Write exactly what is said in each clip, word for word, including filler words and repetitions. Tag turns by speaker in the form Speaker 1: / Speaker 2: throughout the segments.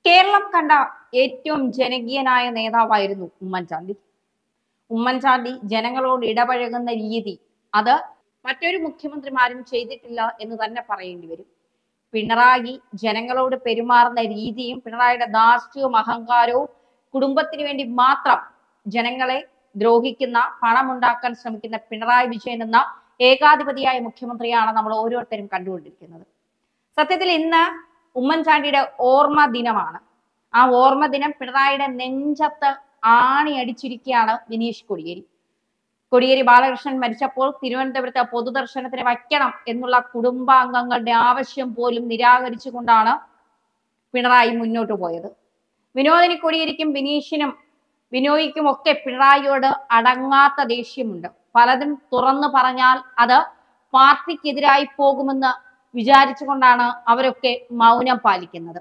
Speaker 1: കേരളം കണ്ട ഏറ്റവും ജനകീയനായ നേതാവായിരുന്നു ഉമ്മൻചാണ്ടി. ഉമ്മൻചാണ്ടി ജനങ്ങളോട് ഇടപഴകുന്ന രീതി അത് മറ്റൊരു മുഖ്യമന്ത്രിമാരും ചെയ്തിട്ടില്ല എന്ന് തന്നെ പറയേണ്ടി വരും. പിണറായി ജനങ്ങളോട് പെരുമാറുന്ന രീതിയും പിണറായിയുടെ ധാർഷ്ട്യവും അഹങ്കാരവും കുടുംബത്തിന് വേണ്ടി മാത്രം ജനങ്ങളെ ദ്രോഹിക്കുന്ന, പണമുണ്ടാക്കാൻ ശ്രമിക്കുന്ന പിണറായി വിജയൻ എന്ന ഏകാധിപതിയായ മുഖ്യമന്ത്രിയാണ് നമ്മൾ ഓരോരുത്തരും കണ്ടുകൊണ്ടിരിക്കുന്നത്. സത്യത്തിൽ ഇന്ന് ഉമ്മൻചാണ്ടിയുടെ ഓർമ്മ ദിനമാണ്. ആ ഓർമ്മ ദിനം പിണറായിയുടെ നെഞ്ചത്ത് ആണി അടിച്ചിരിക്കുകയാണ് ബിനീഷ് കോടിയേരി. കോടിയേരി ബാലകൃഷ്ണൻ മരിച്ചപ്പോൾ തിരുവനന്തപുരത്ത് പൊതുദർശനത്തിന് വയ്ക്കണം എന്നുള്ള കുടുംബാംഗങ്ങളുടെ ആവശ്യം പോലും നിരാകരിച്ചുകൊണ്ടാണ് പിണറായി മുന്നോട്ട് പോയത്. വിനോദിനി കോടിയേരിക്കും ബിനീഷിനും ബിനോയിക്കും ഒക്കെ പിണറായിയോട് അടങ്ങാത്ത ദേഷ്യമുണ്ട്. പലതും തുറന്നു പറഞ്ഞാൽ അത് പാർട്ടിക്കെതിരായി പോകുമെന്ന് വിചാരിച്ചുകൊണ്ടാണ് അവരൊക്കെ മൗനം പാലിക്കുന്നത്.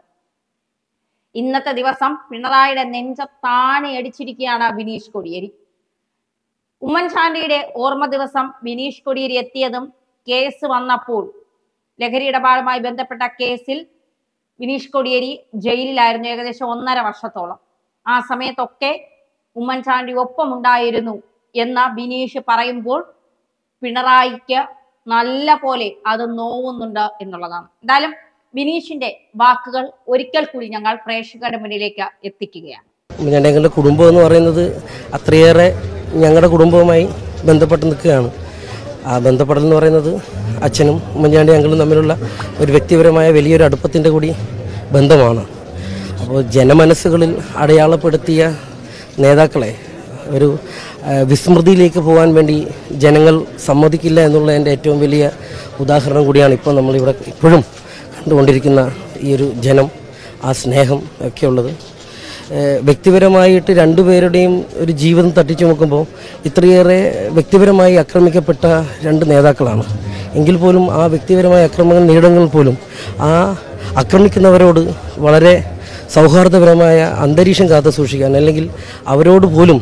Speaker 1: ഇന്നത്തെ ദിവസം പിണറായിയുടെ നെഞ്ചത്താണി അടിച്ചിരിക്കുകയാണ് ബിനീഷ് കോടിയേരി. ഉമ്മൻചാണ്ടിയുടെ ഓർമ്മ ദിവസം ബിനീഷ് കോടിയേരി എത്തിയതും കേസ് വന്നപ്പോൾ, ലഹരി ഇടപാടുമായി ബന്ധപ്പെട്ട കേസിൽ ബിനീഷ് കോടിയേരി ജയിലിലായിരുന്നു ഏകദേശം ഒന്നര വർഷത്തോളം. ആ സമയത്തൊക്കെ ഉമ്മൻചാണ്ടി ഒപ്പമുണ്ടായിരുന്നു എന്ന് ബിനീഷ് പറയുമ്പോൾ പിണറായിക്ക് നല്ല പോലെ അത് നോവുന്നുണ്ട് എന്നുള്ളതാണ്. എന്തായാലും ബിനീഷിന്റെ വാക്കുകൾ ഒരിക്കൽ കൂടി ഞങ്ങൾ പ്രേക്ഷകരുടെ മുന്നിലേക്ക് എത്തിക്കുകയാണ്.
Speaker 2: ഞങ്ങളുടെ കുടുംബം എന്ന് പറയുന്നത് അത്രയേറെ ഞങ്ങളുടെ കുടുംബവുമായി ബന്ധപ്പെട്ട് നിൽക്കുകയാണ്. ആ ബന്ധപ്പെടൽ എന്ന് പറയുന്നത് അച്ഛനും ഉമ്മൻചാണ്ടി അങ്കിളും തമ്മിലുള്ള ഒരു വ്യക്തിപരമായ വലിയൊരു അടുപ്പത്തിൻ്റെ കൂടി ബന്ധമാണ്. അപ്പോൾ ജനമനസ്സുകളിൽ അടയാളപ്പെടുത്തിയ നേതാക്കളെ ഒരു വിസ്മൃതിയിലേക്ക് പോകാൻ വേണ്ടി ജനങ്ങൾ സമ്മതിക്കില്ല എന്നുള്ളതിൻ്റെ ഏറ്റവും വലിയ ഉദാഹരണം കൂടിയാണ് ഇപ്പോൾ നമ്മളിവിടെ ഇപ്പോഴും കണ്ടുകൊണ്ടിരിക്കുന്ന ഈ ഒരു ജനം, ആ സ്നേഹം ഒക്കെ ഉള്ളത്. വ്യക്തിപരമായിട്ട് രണ്ടുപേരുടെയും ഒരു ജീവിതം തട്ടിച്ചു നോക്കുമ്പോൾ ഇത്രയേറെ വ്യക്തിപരമായി ആക്രമിക്കപ്പെട്ട രണ്ട് നേതാക്കളാണ്. എങ്കിൽ പോലും ആ വ്യക്തിപരമായ അക്രമങ്ങൾ നേരിടുമ്പോൾ പോലും ആ ആക്രമിക്കുന്നവരോട് വളരെ സൗഹാർദ്ദപരമായ അന്തരീക്ഷം കാത്തു സൂക്ഷിക്കാൻ, അല്ലെങ്കിൽ അവരോട് പോലും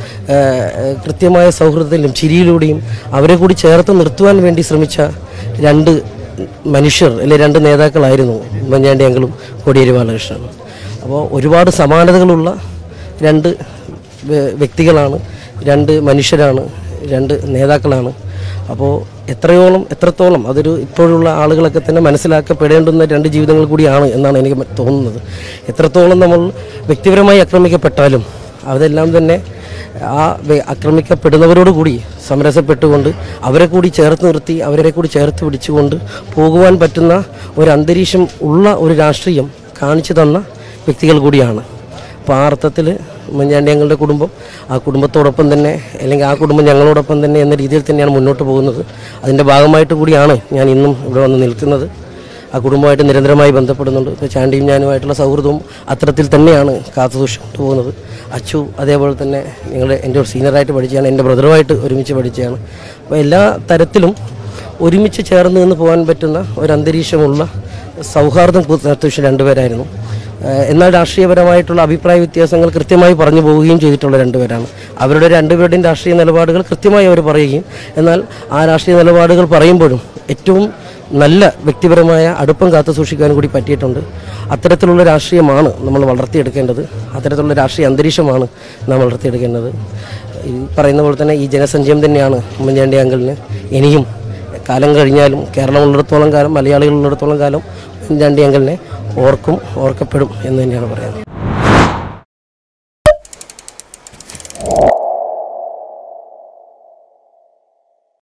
Speaker 2: കൃത്യമായ സൗഹൃദത്തിലും ചിരിയിലൂടെയും അവരെ കൂടി ചേർത്ത് നിർത്തുവാൻ വേണ്ടി ശ്രമിച്ച രണ്ട് മനുഷ്യർ, അല്ലെ രണ്ട് നേതാക്കളായിരുന്നു ഉമ്മൻചാണ്ടി അങ്കിളും കോടിയേരി ബാലകൃഷ്ണൻ. അപ്പോൾ ഒരുപാട് സമാനതകളുള്ള രണ്ട് വ്യക്തികളാണ്, രണ്ട് മനുഷ്യരാണ്, രണ്ട് നേതാക്കളാണ്. അപ്പോൾ എത്രയോളം എത്രത്തോളം അതൊരു ഇപ്പോഴുള്ള ആളുകളൊക്കെ തന്നെ മനസ്സിലാക്കപ്പെടേണ്ടുന്ന രണ്ട് ജീവിതങ്ങൾ കൂടിയാണ് എന്നാണ് എനിക്ക് തോന്നുന്നത്. എത്രത്തോളം നമ്മൾ വ്യക്തിപരമായി ആക്രമിക്കപ്പെട്ടാലും അതെല്ലാം തന്നെ ആ ആക്രമിക്കപ്പെടുന്നവരോട് കൂടി സമരസപ്പെട്ടുകൊണ്ട് അവരെ കൂടി ചേർത്ത് നിർത്തി അവരെ കൂടി ചേർത്ത് പിടിച്ചുകൊണ്ട് പോകുവാൻ പറ്റുന്ന ഒരു അന്തരീക്ഷം ഉള്ള ഒരു രാഷ്ട്രീയം കാണിച്ചു തന്ന വ്യക്തികൾ കൂടിയാണ്. അപ്പോൾ ആ അർത്ഥത്തിൽ ഉമ്മൻചാണ്ടി ഞങ്ങളുടെ കുടുംബം ആ കുടുംബത്തോടൊപ്പം തന്നെ, അല്ലെങ്കിൽ ആ കുടുംബം ഞങ്ങളോടൊപ്പം തന്നെ എന്ന രീതിയിൽ തന്നെയാണ് മുന്നോട്ട് പോകുന്നത്. അതിൻ്റെ ഭാഗമായിട്ട് കൂടിയാണ് ഞാൻ ഇന്നും ഇവിടെ വന്ന് നിൽക്കുന്നത്. ആ കുടുംബമായിട്ട് നിരന്തരമായി ബന്ധപ്പെടുന്നുണ്ട്. ഇപ്പോൾ ചാണ്ടിയും ഞാനുമായിട്ടുള്ള സൗഹൃദവും അത്തരത്തിൽ തന്നെയാണ് കാത്തു സൂക്ഷിച്ചു പോകുന്നത്. അച്ചു അതേപോലെ തന്നെ ഞങ്ങളുടെ എൻ്റെ ഒരു സീനിയറായിട്ട് പഠിച്ചതാണ്, എൻ്റെ ബ്രദറുമായിട്ട് ഒരുമിച്ച് പഠിച്ചതാണ്. അപ്പോൾ എല്ലാ തരത്തിലും ഒരുമിച്ച് ചേർന്ന് നിന്ന് പോകാൻ പറ്റുന്ന ഒരു അന്തരീക്ഷമുള്ള സൗഹാർദ്ദം അത്യാവശ്യം രണ്ടുപേരായിരുന്നു. എന്നാൽ രാഷ്ട്രീയപരമായിട്ടുള്ള അഭിപ്രായ വ്യത്യാസങ്ങൾ കൃത്യമായി പറഞ്ഞു പോവുകയും ചെയ്തിട്ടുള്ള രണ്ടുപേരാണ്. അവരുടെ രണ്ടുപേരുടെയും രാഷ്ട്രീയ നിലപാടുകൾ കൃത്യമായി അവർ പറയുകയും, എന്നാൽ ആ രാഷ്ട്രീയ നിലപാടുകൾ പറയുമ്പോഴും ഏറ്റവും നല്ല വ്യക്തിപരമായ അടുപ്പം കാത്തു സൂക്ഷിക്കാൻ കൂടി പറ്റിയിട്ടുണ്ട്. അത്തരത്തിലുള്ള രാഷ്ട്രീയമാണ് നമ്മൾ വളർത്തിയെടുക്കേണ്ടത്. അത്തരത്തിലുള്ള രാഷ്ട്രീയ അന്തരീക്ഷമാണ് നാം വളർത്തിയെടുക്കേണ്ടത്. ഈ പറയുന്ന പോലെ തന്നെ ഈ ജനസഞ്ചയം തന്നെയാണ് ഉമ്മൻചാണ്ടി അങ്കിളിന് ഇനിയും കാലം കഴിഞ്ഞാലും, കേരളം ഉള്ളിടത്തോളം കാലം, മലയാളികൾ ഉള്ളിടത്തോളം കാലം ഉമ്മൻചാണ്ടി അങ്കിളിനെ ഓർക്കും, ഓർക്കപ്പെടും എന്ന് തന്നെയാണ് പറയുന്നത്.